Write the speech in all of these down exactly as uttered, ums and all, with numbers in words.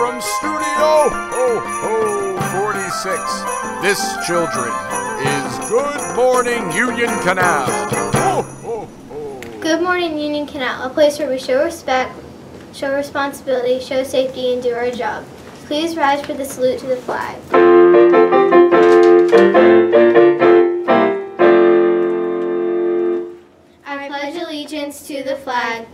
from Studio Ho Ho forty-six. This, children, is Good Morning Union Canal. Ho ho ho. Good Morning Union Canal, a place where we show respect, show responsibility, show safety, and do our job. Please rise for the salute to the flag. I pledge allegiance to the flag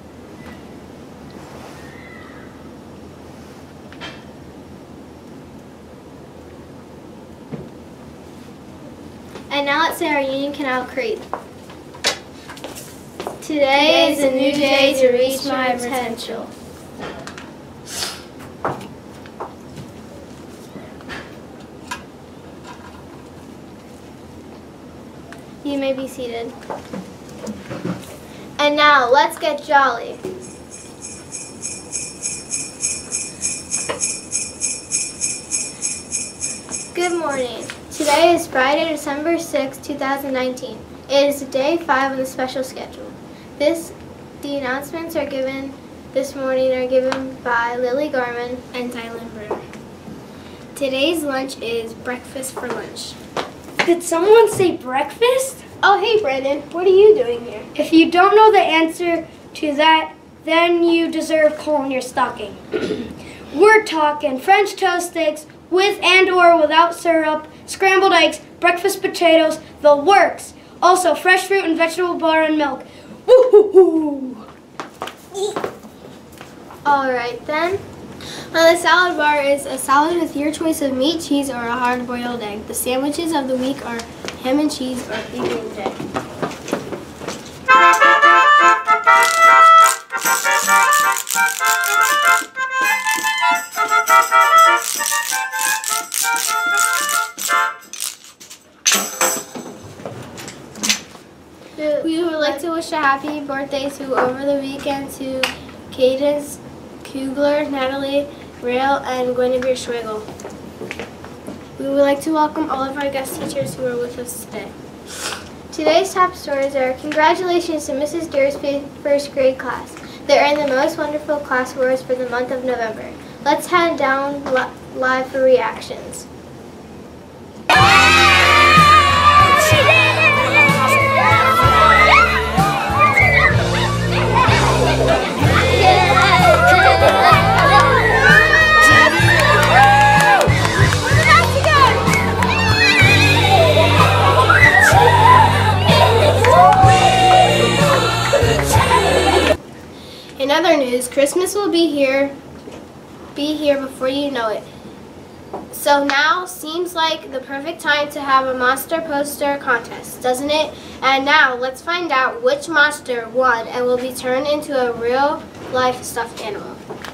and now let's say our Union Canal Creed. Today is a new day to reach my potential. You may be seated. And now, let's get jolly. Good morning. Today is Friday, December sixth, two thousand nineteen. It is day five on the special schedule. This, the announcements are given this morning are given by Lily Garman and Dylan Bruner. Today's lunch is breakfast for lunch. Did someone say breakfast? Oh, hey, Brandon. What are you doing here? If you don't know the answer to that, then you deserve coal in your stocking. We're talking French toast sticks with and or without syrup, scrambled eggs, breakfast potatoes, the works. Also, fresh fruit and vegetable bar and milk. Woo-hoo-hoo! All right, then. Uh, the salad bar is a salad with your choice of meat, cheese, or a hard-boiled egg. The sandwiches of the week are ham and cheese or bacon and egg. We would like to wish a happy birthday to over the weekend to Cadence Kugler, Natalie Rail, and Guinevere Schwigel. We would like to welcome all of our guest teachers who are with us today. Today's top stories are congratulations to Missus Deere's first grade class. They earned the most wonderful class awards for the month of November. Let's head down li live for reactions. In other news, Christmas will be here, be here before you know it. So now seems like the perfect time to have a monster poster contest, doesn't it? And now let's find out which monster won and will be turned into a real life stuffed animal.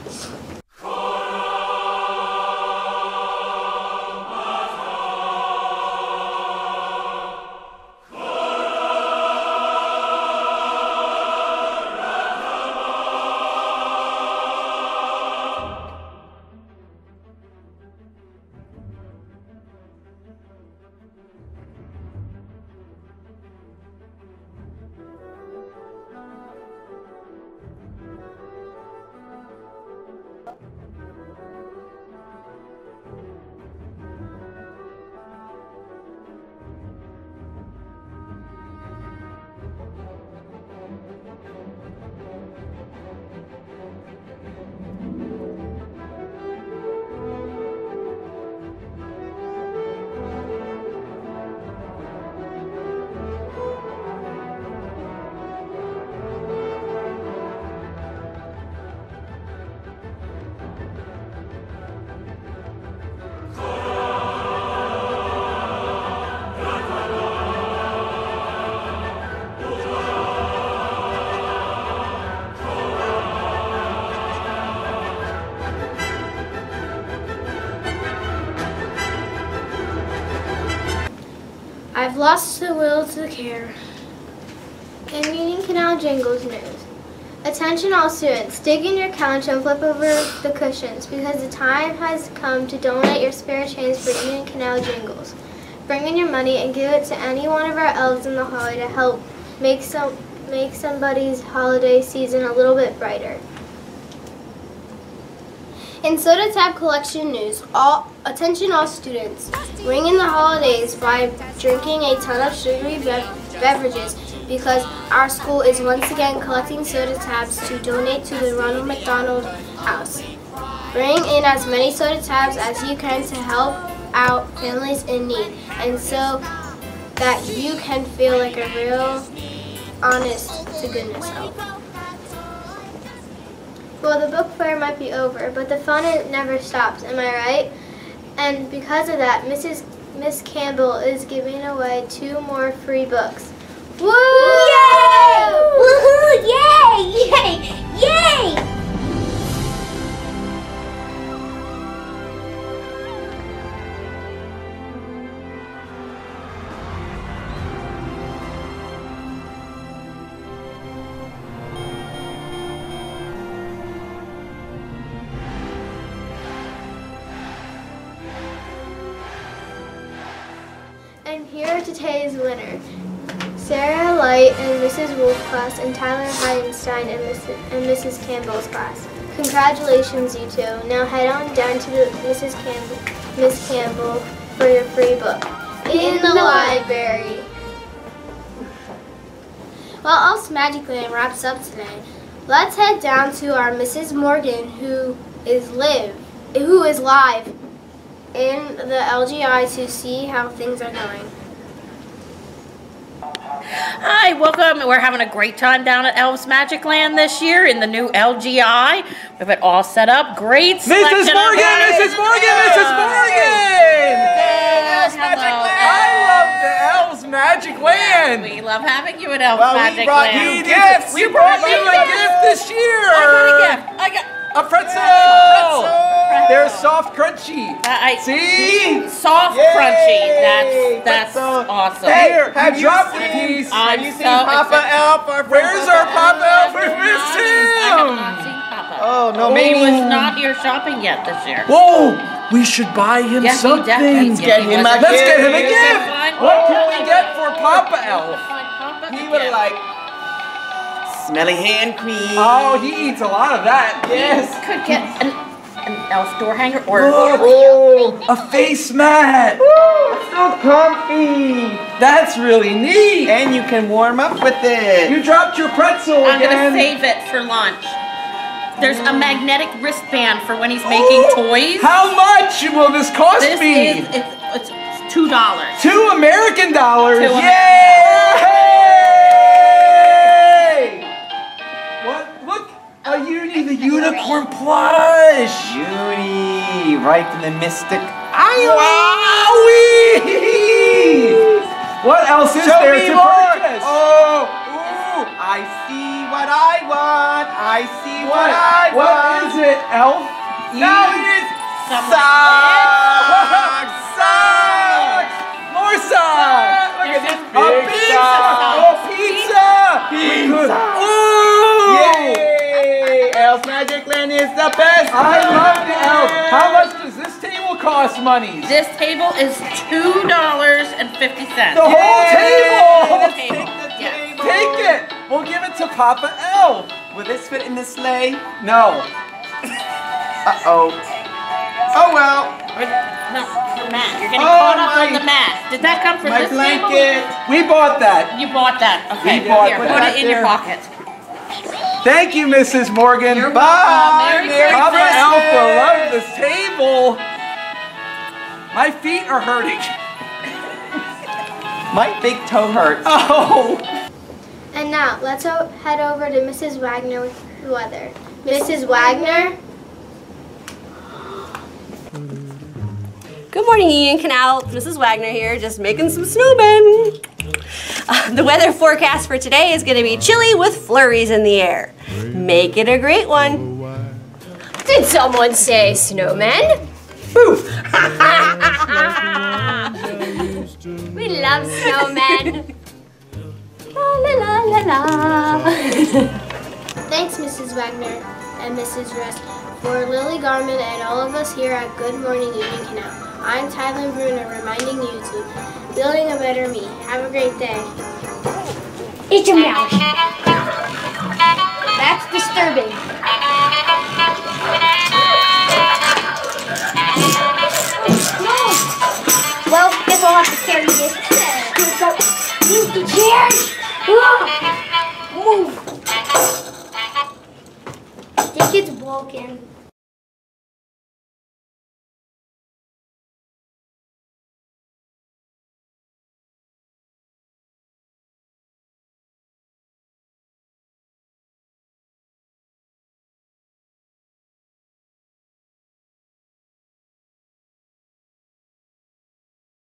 I've lost the will to care. In Union Canal Jingles news. Attention all students, dig in your couch and flip over the cushions because the time has come to donate your spare change for Union Canal Jingles. Bring in your money and give it to any one of our elves in the hallway to help make some make somebody's holiday season a little bit brighter. In Soda Tab Collection news, all attention all students. Ring in the holidays by drinking a ton of sugary bev beverages because our school is once again collecting soda tabs to donate to the Ronald McDonald House. Bring in as many soda tabs as you can to help out families in need, and so that you can feel like a real, honest to goodness elf. Well, the book fair might be over, but the fun it never stops, am I right? And because of that, Missus Miss Campbell is giving away two more free books. Woo! Yay! Woohoo! Yay! Yay! Yay! And here are today's winner. Sarah Light in Missus Wolf class and Tyler Heinstein in Missus and Missus Campbell's class. Congratulations, you two. Now head on down to the Missus Campbell, Miss Campbell for your free book. In the library. Well, Elf's Magic Land wraps up today. Let's head down to our Missus Morgan, who is live, who is live in the L G I to see how things are going. Hi, welcome. We're having a great time down at Elf's Magic Land this year in the new L G I. We have it all set up. Great selection. Missus Morgan, of Missus Morgan, Missus Morgan! Elf's Magic Land! I love the Elf's Magic Land! We love having you at Elf's Well, Magic we brought Land. you gifts! We brought you a gift this year! I got a gift. I got a pretzel! pretzel. They're soft, crunchy. Uh, I, See? Soft, Yay! crunchy. That's that's Pretzel. awesome. Hey, have you dropped seen, a piece? I'm Have you seen so Papa excited. Elf? Our friend Where's our Papa Elf? We I missed have not him! seen Papa. Oh, no, He maybe. was not here shopping yet this year. Whoa! We should buy him Yes, he something. definitely- Let's get yeah, he him was- a Let's get gift. him a gift! Fine. What can we get for Papa Elf? Find Papa He a would gift. like smelly hand cream. Oh, he eats a lot of that. Yes. Could get an, an elf door hanger or Oh, a face mat. So comfy. That's really neat. And you can warm up with it. You dropped your pretzel I'm again. gonna save it for lunch. There's a magnetic wristband for when he's making Oh, toys. How much will this cost This me? is it's, it's two dollars. Two American dollars. Two Yay! What? Look, a Uni the unicorn plush. Beauty, right in the mystic. Wowee! What else is Show there me to more. purchase? Oh, ooh, I see what I want. I see what, What? I want. What is it, Elf? Now it is Something socks. Socks. More socks! Look at this A big pizza! sock. Oh, pizza! We could- Pizza. Ooh! Yay! Elf's Magic Land is the best. I love the Elf. How much does this table cost money? This table is two dollars and fifty cents. The whole table! Whole table. Yes. Take it! We'll give it to Papa Elf. Will this fit in the sleigh? No. Uh-oh. Oh well. Or- No, the mat. You're getting Oh, caught up my- on the mat. Did that come from My this blanket. We bought that. table? You bought that. Okay. We bought Here, that. put it in your There. pocket. Thank you, Missus Morgan. Bye. Merry Merry Papa Christmas. Elf will love this table. My feet are hurting. My big toe hurts. Oh! And now, let's o- head over to Missus Wagner with the weather. Missus Wagner? Good morning, Union Canal. Missus Wagner here, just making some snowmen. Uh, the weather forecast for today is going to be chilly with flurries in the air. Make it a great one. Did someone say snowmen? We love snowmen. La la la la la. Thanks, Missus Wagner and Missus Rust, for Lily Garman and all of us here at Good Morning Union Canal. I'm Tyler Bruner, reminding you to building a better me. Have a great day. Eat your mouse. That's disturbing. Carry it. Let's go. Move the chairs. Move. The kid's broken.